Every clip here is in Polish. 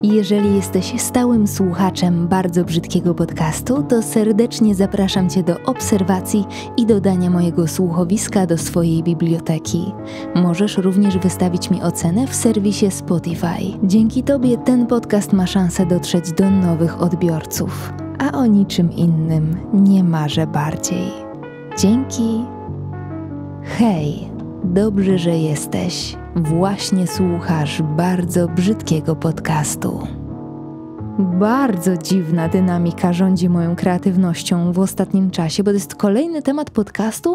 Jeżeli jesteś stałym słuchaczem bardzo brzydkiego podcastu, to serdecznie zapraszam Cię do obserwacji i dodania mojego słuchowiska do swojej biblioteki. Możesz również wystawić mi ocenę w serwisie Spotify. Dzięki Tobie ten podcast ma szansę dotrzeć do nowych odbiorców, a o niczym innym nie marzę bardziej. Dzięki. Hej, dobrze, że jesteś. Właśnie słuchasz bardzo brzydkiego podcastu. Bardzo dziwna dynamika rządzi moją kreatywnością w ostatnim czasie, bo to jest kolejny temat podcastu,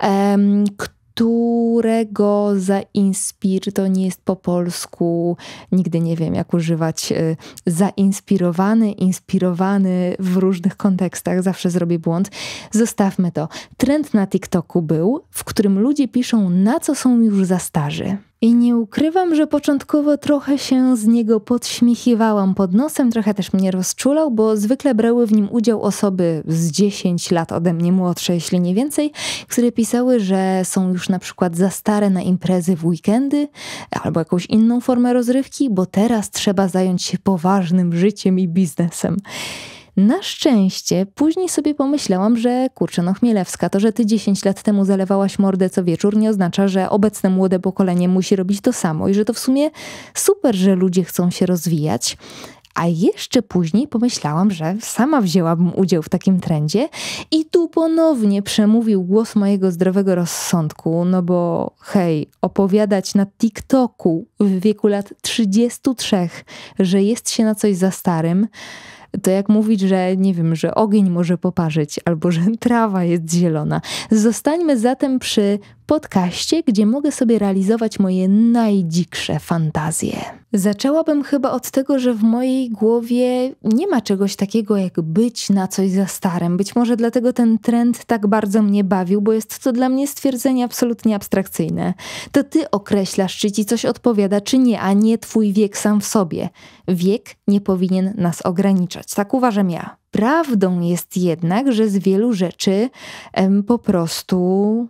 którego to nie jest po polsku, nigdy nie wiem jak używać, zainspirowany, inspirowany w różnych kontekstach, zawsze zrobię błąd. Zostawmy to. Trend na TikToku był, w którym ludzie piszą, na co są już za starzy. I nie ukrywam, że początkowo trochę się z niego podśmiechiwałam pod nosem, trochę też mnie rozczulał, bo zwykle brały w nim udział osoby z 10 lat ode mnie młodsze, jeśli nie więcej, które pisały, że są już na przykład za stare na imprezy w weekendy albo jakąś inną formę rozrywki, bo teraz trzeba zająć się poważnym życiem i biznesem. Na szczęście później sobie pomyślałam, że Chmielewska, to, że ty 10 lat temu zalewałaś mordę co wieczór, nie oznacza, że obecne młode pokolenie musi robić to samo i że to w sumie super, że ludzie chcą się rozwijać. A jeszcze później pomyślałam, że sama wzięłabym udział w takim trendzie i tu ponownie przemówił głos mojego zdrowego rozsądku, no bo hej, opowiadać na TikToku w wieku lat 33, że jest się na coś za starym, to jak mówić, że nie wiem, że ogień może poparzyć albo że trawa jest zielona. Zostańmy zatem przy podcaście, gdzie mogę sobie realizować moje najdziksze fantazje. Zaczęłabym chyba od tego, że w mojej głowie nie ma czegoś takiego jak być na coś za starym. Być może dlatego ten trend tak bardzo mnie bawił, bo jest to dla mnie stwierdzenie absolutnie abstrakcyjne. To ty określasz, czy ci coś odpowiada, czy nie, a nie twój wiek sam w sobie. Wiek nie powinien nas ograniczać. Tak uważam ja. Prawdą jest jednak, że z wielu rzeczy po prostu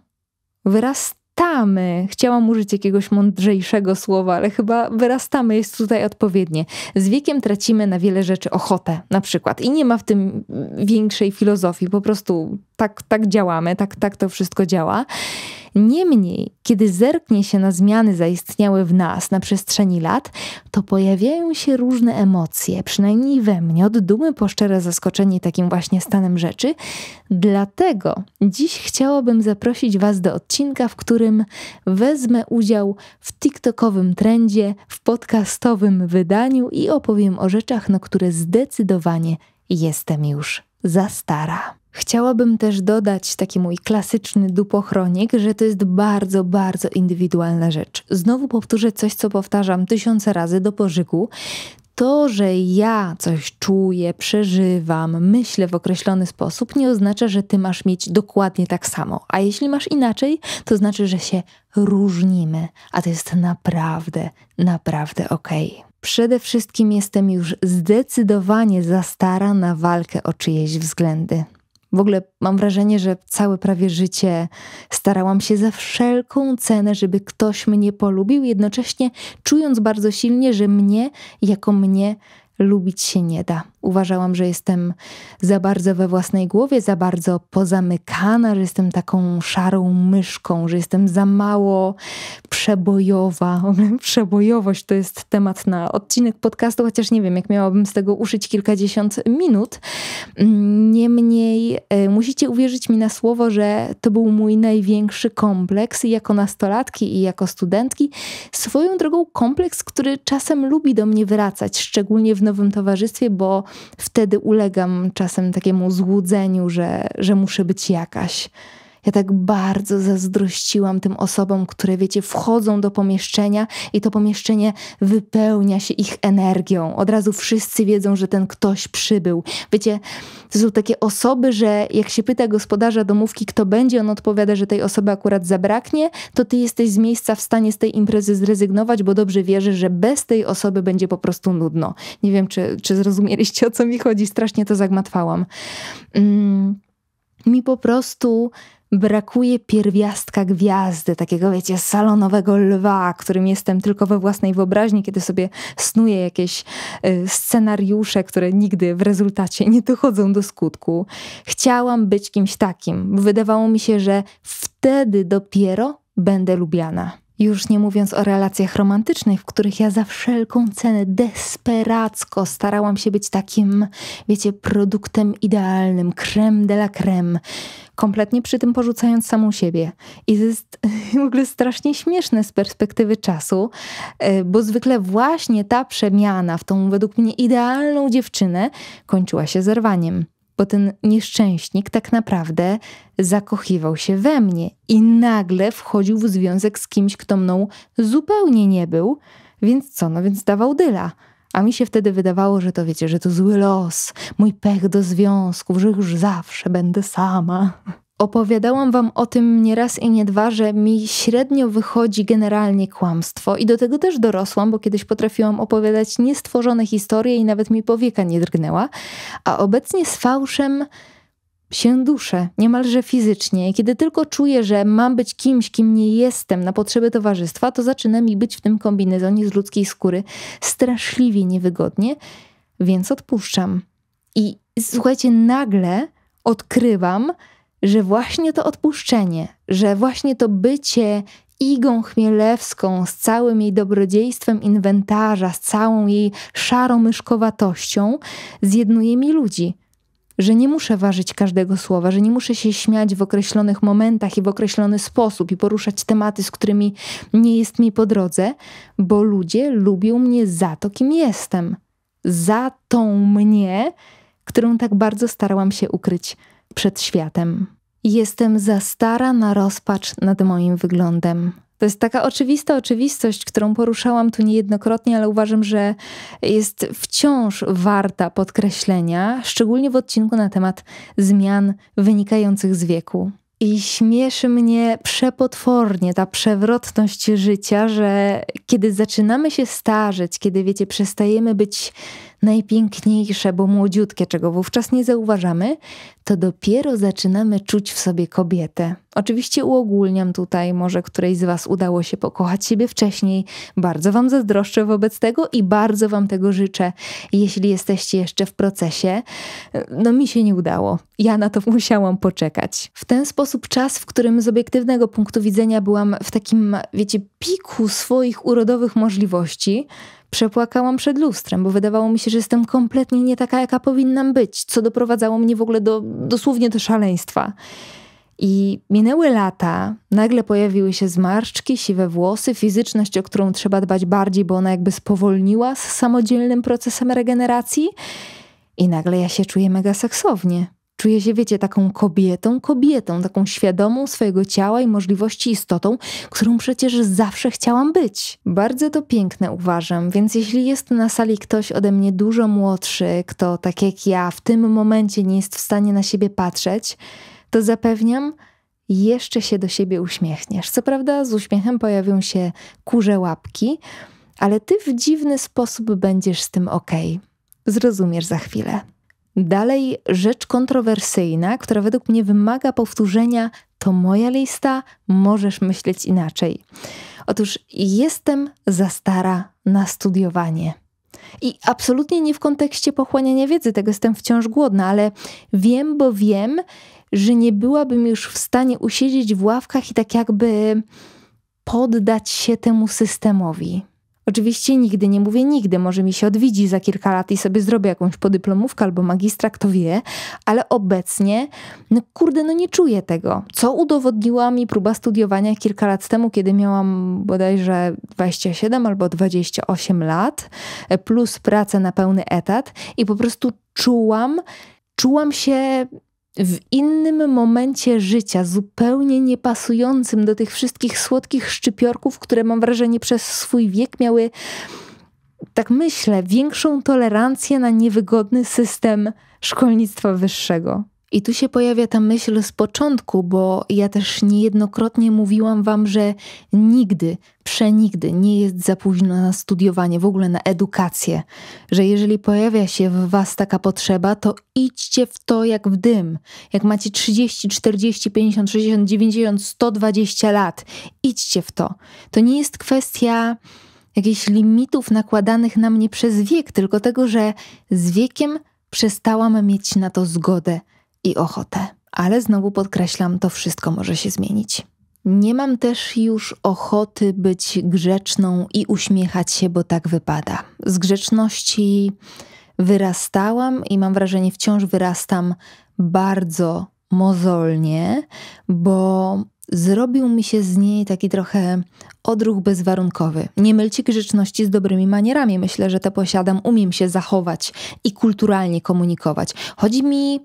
wyrastamy. Chciałam użyć jakiegoś mądrzejszego słowa, ale chyba wyrastamy jest tutaj odpowiednie. Z wiekiem tracimy na wiele rzeczy ochotę, na przykład. I nie ma w tym większej filozofii. Po prostu tak działamy, tak to wszystko działa. Niemniej, kiedy zerknie się na zmiany zaistniałe w nas na przestrzeni lat, to pojawiają się różne emocje, przynajmniej we mnie, od dumy po szczere zaskoczenie takim właśnie stanem rzeczy. Dlatego dziś chciałabym zaprosić Was do odcinka, w którym wezmę udział w TikTokowym trendzie, w podcastowym wydaniu i opowiem o rzeczach, na które zdecydowanie jestem już za stara. Chciałabym też dodać taki mój klasyczny dupochronik, że to jest bardzo, bardzo indywidualna rzecz. Znowu powtórzę coś, co powtarzam 1000 razy do pożygu. To, że ja coś czuję, przeżywam, myślę w określony sposób, nie oznacza, że ty masz mieć dokładnie tak samo. A jeśli masz inaczej, to znaczy, że się różnimy. A to jest naprawdę, naprawdę okej. Przede wszystkim jestem już zdecydowanie za stara na walkę o czyjeś względy. W ogóle mam wrażenie, że całe prawie życie starałam się za wszelką cenę, żeby ktoś mnie polubił, jednocześnie czując bardzo silnie, że mnie jako mnie lubić się nie da. Uważałam, że jestem za bardzo we własnej głowie, za bardzo pozamykana, że jestem taką szarą myszką, że jestem za mało przebojowa. Przebojowość to jest temat na odcinek podcastu, chociaż nie wiem, jak miałabym z tego uszyć kilkadziesiąt minut. Niemniej musicie uwierzyć mi na słowo, że to był mój największy kompleks i jako nastolatki i jako studentki. Swoją drogą kompleks, który czasem lubi do mnie wracać, szczególnie w nowym towarzystwie, bo wtedy ulegam czasem takiemu złudzeniu, że muszę być jakaś. Ja tak bardzo zazdrościłam tym osobom, które, wiecie, wchodzą do pomieszczenia i to pomieszczenie wypełnia się ich energią. Od razu wszyscy wiedzą, że ten ktoś przybył. Wiecie, to są takie osoby, że jak się pyta gospodarza domówki, kto będzie, on odpowiada, że tej osoby akurat zabraknie, to ty jesteś z miejsca w stanie z tej imprezy zrezygnować, bo dobrze wierzysz, że bez tej osoby będzie po prostu nudno. Nie wiem, czy zrozumieliście, o co mi chodzi. Strasznie to zagmatwałam. Mi po prostu Brakuje pierwiastka gwiazdy, takiego wiecie, salonowego lwa, którym jestem tylko we własnej wyobraźni, kiedy sobie snuję jakieś scenariusze, które nigdy w rezultacie nie dochodzą do skutku. Chciałam być kimś takim. Wydawało mi się, że wtedy dopiero będę lubiana. Już nie mówiąc o relacjach romantycznych, w których ja za wszelką cenę desperacko starałam się być takim, wiecie, produktem idealnym, crème de la crème, kompletnie przy tym porzucając samą siebie. I to jest w ogóle strasznie śmieszne z perspektywy czasu, bo zwykle właśnie ta przemiana w tą według mnie idealną dziewczynę kończyła się zerwaniem. Bo ten nieszczęśnik tak naprawdę zakochiwał się we mnie i nagle wchodził w związek z kimś, kto mną zupełnie nie był, więc co? No więc dawał dyla. A mi się wtedy wydawało, że to wiecie, że to zły los, mój pech do związków, że już zawsze będę sama. Opowiadałam wam o tym nie raz i nie dwa, że mi średnio wychodzi generalnie kłamstwo i do tego też dorosłam, bo kiedyś potrafiłam opowiadać niestworzone historie i nawet mi powieka nie drgnęła, a obecnie z fałszem się duszę, niemalże fizycznie. I kiedy tylko czuję, że mam być kimś, kim nie jestem na potrzeby towarzystwa, to zaczyna mi być w tym kombinezonie z ludzkiej skóry straszliwie niewygodnie, więc odpuszczam. I słuchajcie, nagle odkrywam, że właśnie to odpuszczenie, że właśnie to bycie Igą Chmielewską z całym jej dobrodziejstwem inwentarza, z całą jej szaromyszkowatością zjednuje mi ludzi. Że nie muszę ważyć każdego słowa, że nie muszę się śmiać w określonych momentach i w określony sposób i poruszać tematy, z którymi nie jest mi po drodze, bo ludzie lubią mnie za to, kim jestem. Za tą mnie, którą tak bardzo starałam się ukryć przed światem. Jestem za stara na rozpacz nad moim wyglądem. To jest taka oczywista oczywistość, którą poruszałam tu niejednokrotnie, ale uważam, że jest wciąż warta podkreślenia, szczególnie w odcinku na temat zmian wynikających z wieku. I śmieszy mnie przepotwornie ta przewrotność życia, że kiedy zaczynamy się starzeć, kiedy wiecie, przestajemy być najpiękniejsze, bo młodziutkie, czego wówczas nie zauważamy, to dopiero zaczynamy czuć w sobie kobietę. Oczywiście uogólniam tutaj, może którejś z was udało się pokochać siebie wcześniej. Bardzo wam zazdroszczę wobec tego i bardzo wam tego życzę. Jeśli jesteście jeszcze w procesie, no mi się nie udało. Ja na to musiałam poczekać. W ten sposób czas, w którym z obiektywnego punktu widzenia byłam w takim, wiecie, piku swoich urodowych możliwości, przepłakałam przed lustrem, bo wydawało mi się, że jestem kompletnie nie taka, jaka powinnam być, co doprowadzało mnie w ogóle dosłownie do szaleństwa. I minęły lata, nagle pojawiły się zmarszczki, siwe włosy, fizyczność, o którą trzeba dbać bardziej, bo ona jakby spowolniła z samodzielnym procesem regeneracji i nagle ja się czuję mega seksownie. Czuję się, wiecie, taką kobietą, taką świadomą swojego ciała i możliwości istotą, którą przecież zawsze chciałam być. Bardzo to piękne uważam, więc jeśli jest na sali ktoś ode mnie dużo młodszy, kto tak jak ja w tym momencie nie jest w stanie na siebie patrzeć, to zapewniam, jeszcze się do siebie uśmiechniesz. Co prawda z uśmiechem pojawią się kurze łapki, ale ty w dziwny sposób będziesz z tym okej. Zrozumiesz za chwilę. Dalej rzecz kontrowersyjna, która według mnie wymaga powtórzenia, to moja lista, możesz myśleć inaczej. Otóż jestem za stara na studiowanie. I absolutnie nie w kontekście pochłaniania wiedzy, tego jestem wciąż głodna, ale wiem, że nie byłabym już w stanie usiedzieć w ławkach i tak jakby poddać się temu systemowi. Oczywiście nigdy, nie mówię nigdy, może mi się odwiedzi za kilka lat i sobie zrobię jakąś podyplomówkę albo magistra, kto wie, ale obecnie, nie czuję tego. Co udowodniła mi próba studiowania kilka lat temu, kiedy miałam bodajże 27 albo 28 lat, plus pracę na pełny etat i po prostu czułam się w innym momencie życia, zupełnie niepasującym do tych wszystkich słodkich szczypiorków, które mam wrażenie przez swój wiek miały, tak myślę, większą tolerancję na niewygodny system szkolnictwa wyższego. I tu się pojawia ta myśl z początku, bo ja też niejednokrotnie mówiłam wam, że nigdy, przenigdy nie jest za późno na studiowanie, w ogóle na edukację. Że jeżeli pojawia się w was taka potrzeba, to idźcie w to jak w dym. Jak macie 30, 40, 50, 60, 90, 120 lat, idźcie w to. To nie jest kwestia jakichś limitów nakładanych na mnie przez wiek, tylko tego, że z wiekiem przestałam mieć na to zgodę i ochotę. Ale znowu podkreślam, to wszystko może się zmienić. Nie mam też już ochoty być grzeczną i uśmiechać się, bo tak wypada. Z grzeczności wyrastałam i mam wrażenie, wciąż wyrastam bardzo mozolnie, bo zrobił mi się z niej taki trochę odruch bezwarunkowy. Nie mylcie grzeczności z dobrymi manierami. Myślę, że te posiadam, umiem się zachować i kulturalnie komunikować. Chodzi mi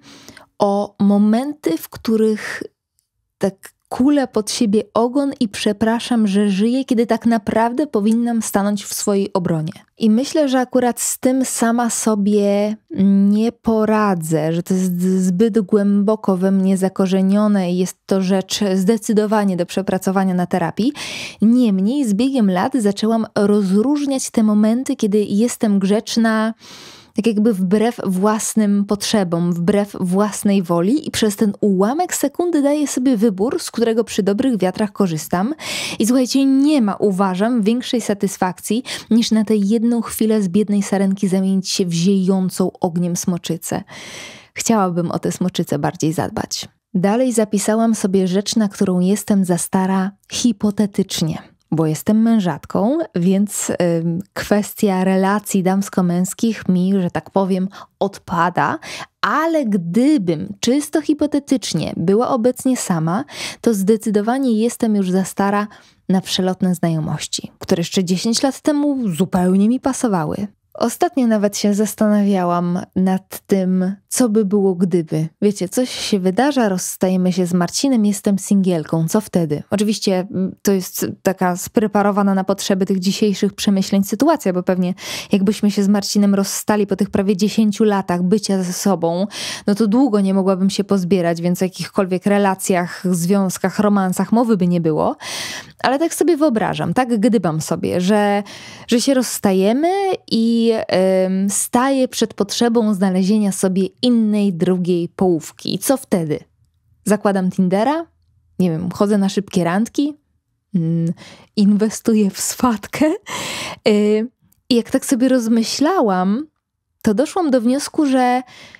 o momenty, w których tak kulę pod siebie ogon i przepraszam, że żyję, kiedy tak naprawdę powinnam stanąć w swojej obronie. I myślę, że akurat z tym sama sobie nie poradzę, że to jest zbyt głęboko we mnie zakorzenione i jest to rzecz zdecydowanie do przepracowania na terapii. Niemniej z biegiem lat zaczęłam rozróżniać te momenty, kiedy jestem grzeczna tak jakby wbrew własnym potrzebom, wbrew własnej woli i przez ten ułamek sekundy daję sobie wybór, z którego przy dobrych wiatrach korzystam. I słuchajcie, nie ma, uważam, większej satysfakcji niż na tę jedną chwilę z biednej sarenki zamienić się w ziejącą ogniem smoczycę. Chciałabym o tę smoczycę bardziej zadbać. Dalej zapisałam sobie rzecz, na którą jestem za stara hipotetycznie. Bo jestem mężatką, więc kwestia relacji damsko-męskich mi, że tak powiem, odpada, ale gdybym czysto hipotetycznie była obecnie sama, to zdecydowanie jestem już za stara na przelotne znajomości, które jeszcze 10 lat temu zupełnie mi pasowały. Ostatnio nawet się zastanawiałam nad tym, co by było gdyby. Wiecie, coś się wydarza, rozstajemy się z Marcinem, jestem singielką, co wtedy? Oczywiście to jest taka spreparowana na potrzeby tych dzisiejszych przemyśleń sytuacja, bo pewnie jakbyśmy się z Marcinem rozstali po tych prawie 10 latach bycia ze sobą, no to długo nie mogłabym się pozbierać, więc o jakichkolwiek relacjach, związkach, romansach mowy by nie było. Ale tak sobie wyobrażam, tak gdybam sobie, że się rozstajemy i staję przed potrzebą znalezienia sobie innej, drugiej połówki. I co wtedy? Zakładam Tindera? Nie wiem, chodzę na szybkie randki? Inwestuję w swatkę? I jak tak sobie rozmyślałam, to doszłam do wniosku, że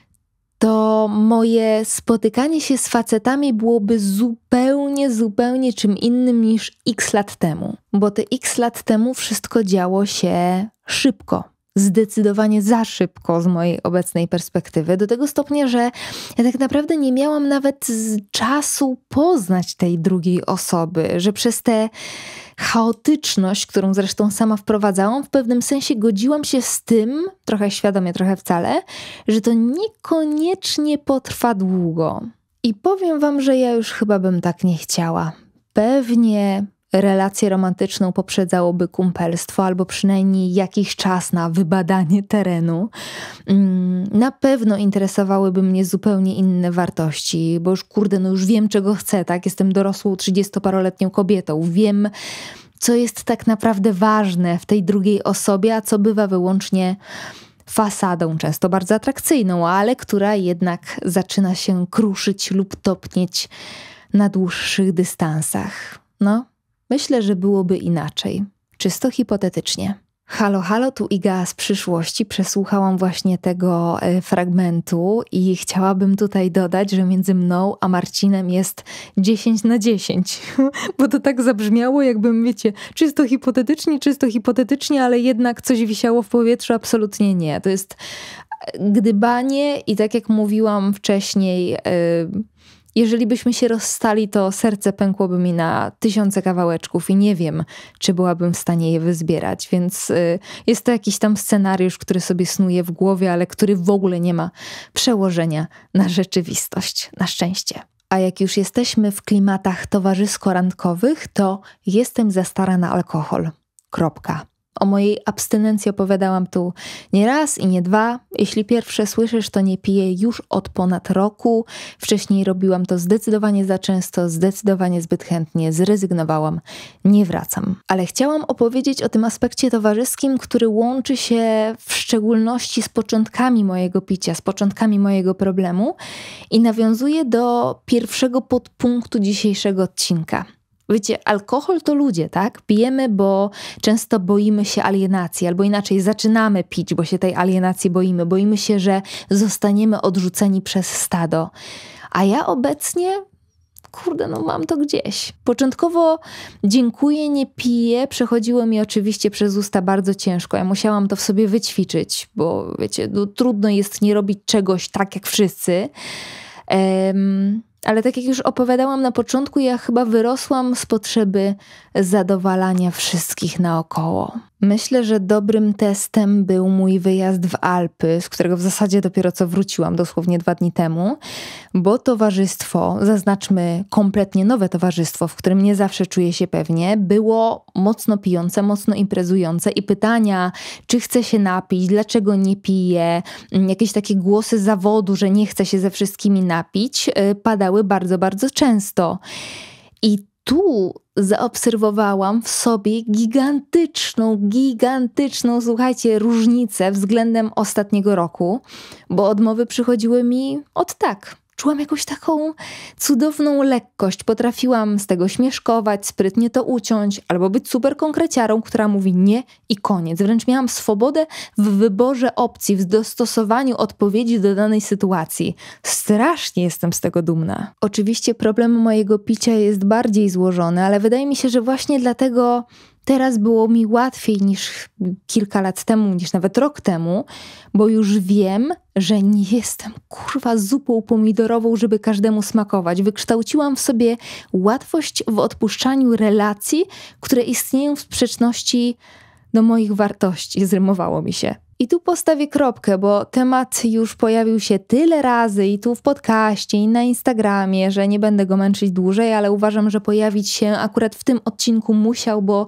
to moje spotykanie się z facetami byłoby zupełnie czym innym niż x lat temu. Bo te x lat temu wszystko działo się szybko. Zdecydowanie za szybko z mojej obecnej perspektywy. Do tego stopnia, że ja tak naprawdę nie miałam nawet czasu poznać tej drugiej osoby. Że przez tę chaotyczność, którą zresztą sama wprowadzałam, w pewnym sensie godziłam się z tym, trochę świadomie, trochę wcale, że to niekoniecznie potrwa długo. I powiem wam, że ja już chyba bym tak nie chciała. Pewnie relację romantyczną poprzedzałoby kumpelstwo albo przynajmniej jakiś czas na wybadanie terenu. Na pewno interesowałyby mnie zupełnie inne wartości, bo już już wiem, czego chcę, tak? Jestem dorosłą 30-paroletnią kobietą. Wiem, co jest tak naprawdę ważne w tej drugiej osobie, a co bywa wyłącznie fasadą, często bardzo atrakcyjną, ale która jednak zaczyna się kruszyć lub topnieć na dłuższych dystansach. Myślę, że byłoby inaczej. Czysto hipotetycznie. Halo, halo, tu Iga z przyszłości. Przesłuchałam właśnie tego fragmentu i chciałabym tutaj dodać, że między mną a Marcinem jest 10/10. Bo to tak zabrzmiało, jakbym, wiecie, czysto hipotetycznie, ale jednak coś wisiało w powietrzu. Absolutnie nie. To jest gdybanie i tak jak mówiłam wcześniej, jeżeli byśmy się rozstali, to serce pękłoby mi na 1000 kawałeczków i nie wiem, czy byłabym w stanie je wyzbierać. Więc jest to jakiś tam scenariusz, który sobie snuję w głowie, ale który w ogóle nie ma przełożenia na rzeczywistość. Na szczęście. A jak już jesteśmy w klimatach towarzysko-randkowych, to jestem za stara na alkohol. Kropka. O mojej abstynencji opowiadałam tu nie raz i nie dwa. Jeśli pierwsze słyszysz, to nie piję już od ponad roku. Wcześniej robiłam to zdecydowanie za często, zdecydowanie zbyt chętnie, zrezygnowałam, nie wracam. Ale chciałam opowiedzieć o tym aspekcie towarzyskim, który łączy się w szczególności z początkami mojego picia, z początkami mojego problemu i nawiązuje do pierwszego podpunktu dzisiejszego odcinka. Wiecie, alkohol to ludzie, tak? Pijemy, bo często boimy się alienacji, albo inaczej zaczynamy pić, bo się tej alienacji boimy. Boimy się, że zostaniemy odrzuceni przez stado. A ja obecnie, mam to gdzieś. Początkowo dziękuję, nie piję, przechodziło mi oczywiście przez usta bardzo ciężko. Ja musiałam to w sobie wyćwiczyć, bo wiecie, trudno jest nie robić czegoś tak jak wszyscy. Ale tak jak już opowiadałam na początku, ja chyba wyrosłam z potrzeby zadowalania wszystkich naokoło. Myślę, że dobrym testem był mój wyjazd w Alpy, z którego w zasadzie dopiero co wróciłam dosłownie 2 dni temu, bo towarzystwo, zaznaczmy kompletnie nowe towarzystwo, w którym nie zawsze czuję się pewnie, było mocno pijące, mocno imprezujące i pytania, czy chcę się napić, dlaczego nie piję, jakieś takie głosy zawodu, że nie chcę się ze wszystkimi napić, padały bardzo, bardzo często. I tu zaobserwowałam w sobie gigantyczną, słuchajcie, różnicę względem ostatniego roku, bo odmowy przychodziły mi od tak. Czułam jakąś taką cudowną lekkość. Potrafiłam z tego śmieszkować, sprytnie to uciąć, albo być super konkreciarą, która mówi nie i koniec. Wręcz miałam swobodę w wyborze opcji, w dostosowaniu odpowiedzi do danej sytuacji. Strasznie jestem z tego dumna. Oczywiście problem mojego picia jest bardziej złożony, ale wydaje mi się, że właśnie dlatego teraz było mi łatwiej niż kilka lat temu, niż nawet rok temu, bo już wiem, że nie jestem zupą pomidorową, żeby każdemu smakować. Wykształciłam w sobie łatwość w odpuszczaniu relacji, które istnieją w sprzeczności do moich wartości. Zrymowało mi się. I tu postawię kropkę, bo temat już pojawił się tyle razy i tu w podcaście, i na Instagramie, że nie będę go męczyć dłużej, ale uważam, że pojawić się akurat w tym odcinku musiał, bo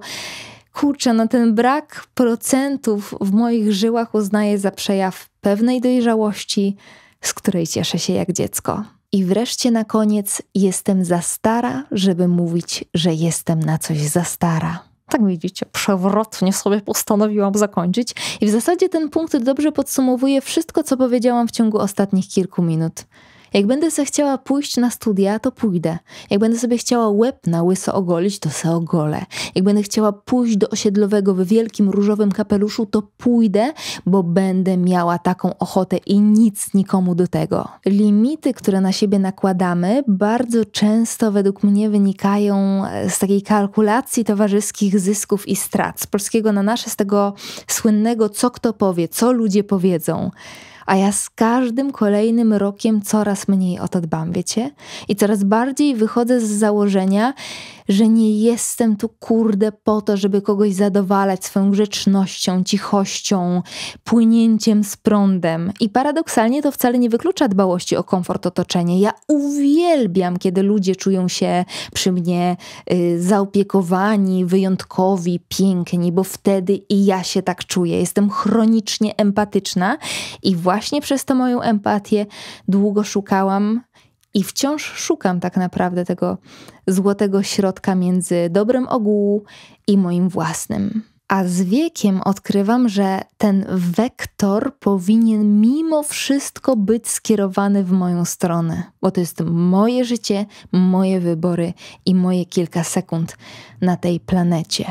ten brak procentów w moich żyłach uznaję za przejaw pewnej dojrzałości, z której cieszę się jak dziecko. I wreszcie na koniec jestem za stara, żeby mówić, że jestem na coś za stara. Tak widzicie, przewrotnie sobie postanowiłam zakończyć. I w zasadzie ten punkt dobrze podsumowuje wszystko, co powiedziałam w ciągu ostatnich kilku minut. Jak będę sobie chciała pójść na studia, to pójdę. Jak będę sobie chciała łeb na łyso ogolić, to se ogolę. Jak będę chciała pójść do osiedlowego w wielkim różowym kapeluszu, to pójdę, bo będę miała taką ochotę i nic nikomu do tego. Limity, które na siebie nakładamy, bardzo często według mnie wynikają z takiej kalkulacji towarzyskich zysków i strat. Z polskiego na nasze, z tego słynnego co kto powie, co ludzie powiedzą. A ja z każdym kolejnym rokiem coraz mniej o to dbam, wiecie? I coraz bardziej wychodzę z założenia, że nie jestem tu po to, żeby kogoś zadowalać swoją grzecznością, cichością, płynięciem z prądem. I paradoksalnie to wcale nie wyklucza dbałości o komfort otoczenia. Ja uwielbiam, kiedy ludzie czują się przy mnie zaopiekowani, wyjątkowi, piękni, bo wtedy i ja się tak czuję. Jestem chronicznie empatyczna i właśnie przez to moją empatię długo szukałam i wciąż szukam tak naprawdę tego złotego środka między dobrem ogółu i moim własnym. A z wiekiem odkrywam, że ten wektor powinien mimo wszystko być skierowany w moją stronę, bo to jest moje życie, moje wybory i moje kilka sekund na tej planecie.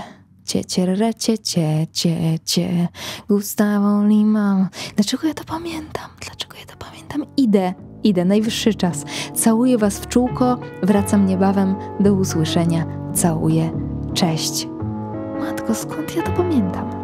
Ciecie, Gustavo Lima. Dlaczego ja to pamiętam? Idę, najwyższy czas. Całuję was w czółko, wracam niebawem, do usłyszenia. Całuję, cześć. Matko, skąd ja to pamiętam?